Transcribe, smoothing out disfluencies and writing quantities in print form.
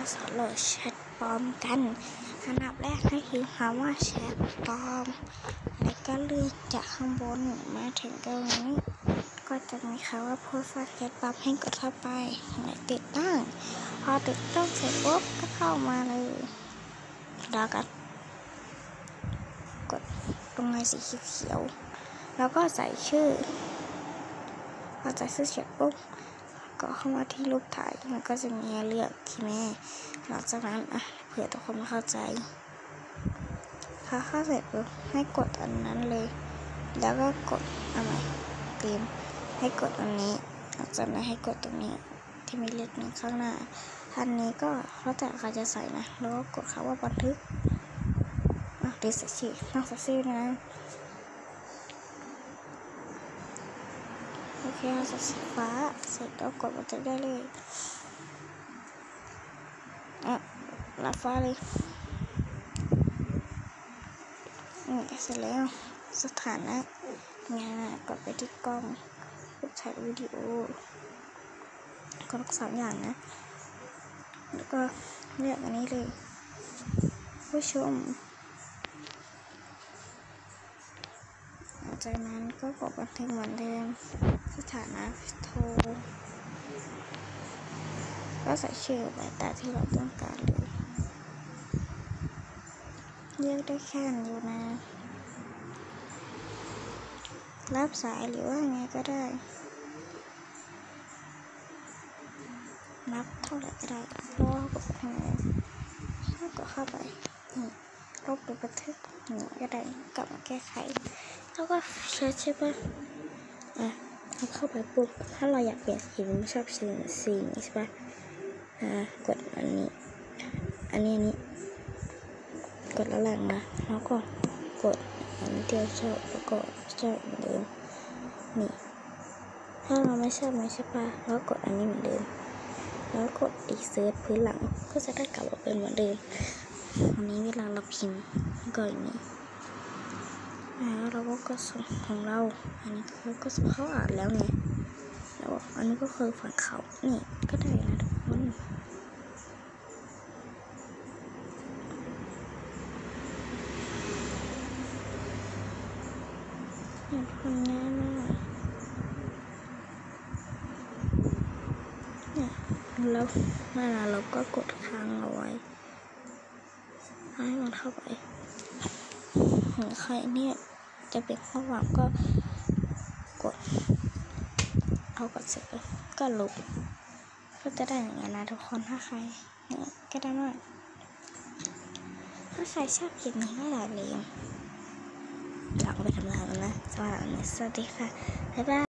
สอนโหลดแชทปลอมกันอันดับแรกให้พิมพ์คำว่าแชทปลอมแล้วก็เลื่อนจากข้างบนมาถึงตรงนี้ก็จะมีคำว่าโพสต์แชทปลอมให้กดเข้าไปติดตั้งพอติดตั้งเสร็จปุ๊บก็เข้ามาเลยแล้วก็กดตรงไอ้สีเขียวแล้วก็ใส่ชื่อพอใส่ชื่อเสร็จปุ๊บก็เข้ามาที่รูปถ่ายมันก็จะมีเลือกใช่ไหมหลังจากนั้นเผื่อทุกคนไม่เข้าใจพอเข้าเสร็จปุ๊บให้กดอันนั้นเลยแล้วก็กดอะไรเตรียมให้กดอันนี้หลังจากนั้นให้กดตรงนี้ที่มีเลขหนึ่งข้างหน้าอันนี้ก็แล้วแต่ใครจะใส่นะแล้วก็กดคำว่าบันทึกดีใส่ชื่อต้องใส่ชื่อนะโอเคใส่สีฟ้าเสร็จก็กดบันทึกได้เลยรับฟ้าเลยเสร็จแล้วสถานะงานกดไปที่กล้องถ่ายวิดีโอกดสามอย่างนะแล้วก็เลือกอันนี้เลยผู้ชมจากนั้นก็กดบันทึกเหมือนเดิมสถานะโทรก็ใส่ชื่อไปตามที่เราต้องการเลยเลือกได้แค่อยู่นะรับสายหรือว่าไงก็ได้นับเท่าไหร่ก็ได้เพราะว่ากดแล้วก็เข้าไปลบหรือบันทึกก็ได้กลับมาแก้ไขแล้วก็ใช่ปะเราเข้าไปปุ๊บถ้าเราอยากเปลี่ยนสีไม่ชอบสีนี้ใช่ปะกดอันนี้กดแล้วแหละนะแล้วก็กดอันที่เราชอบแล้วก็ชอบเหมือนเดิมนี่ถ้าเราไม่ชอบไม่ใช่ปะแล้วกดอันนี้เหมือนเดิมแล้วกดอีกเซิร์ชพื้นหลังก็จะได้กลับมาเป็นเหมือนเดิมวันนี้เวลาเราพิมพ์ก็อย่างนี้แล้วเราก็ส่งของเราอันนี้เราก็ส่งเข้าอ่านแล้วไงแล้วอันนี้ก็คือฝั่งเขานี่ก็ได้นะทุกคนคนง่ายมากเนี่ยแล้วเราก็กดค้างเอาไว้ให้มันเข้าไปใครเนี่ยจะเป็นข้อความก็กดเอากดเสร็จก็ลบก็จะได้อย่างนี้นะทุกคนถ้าใครก็ได้มากถ้าใครชอบคลิปนี้ก็อย่าลืมลองไปทำงานกันนะสวัสดีค่ะบ๊ายบาย